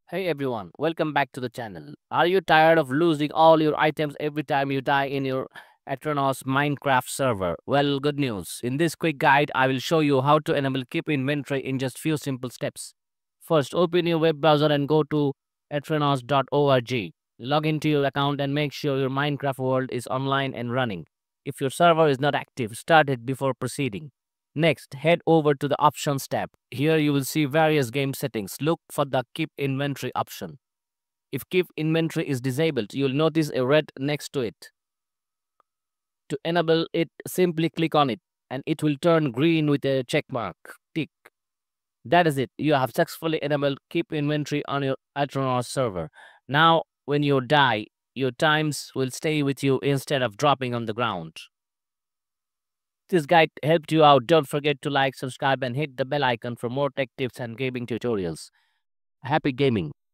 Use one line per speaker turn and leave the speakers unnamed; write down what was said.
Hey everyone, welcome back to the channel. Are you tired of losing all your items every time you die in your Aternos Minecraft server? Well, good news. In this quick guide, I will show you how to enable keep inventory in just few simple steps. First, open your web browser and go to aternos.org. Log into your account and make sure your Minecraft world is online and running. If your server is not active, start it before proceeding. Next, head over to the Options tab. Here you will see various game settings. Look for the Keep Inventory option. If Keep Inventory is disabled, you'll notice a red next to it. To enable it, simply click on it and it will turn green with a check mark. Tick. That is it. You have successfully enabled Keep Inventory on your Aternos server. Now, when you die, your times will stay with you instead of dropping on the ground. This guide helped you out. Don't forget to like, subscribe, and hit the bell icon for more tech tips and gaming tutorials. Happy gaming!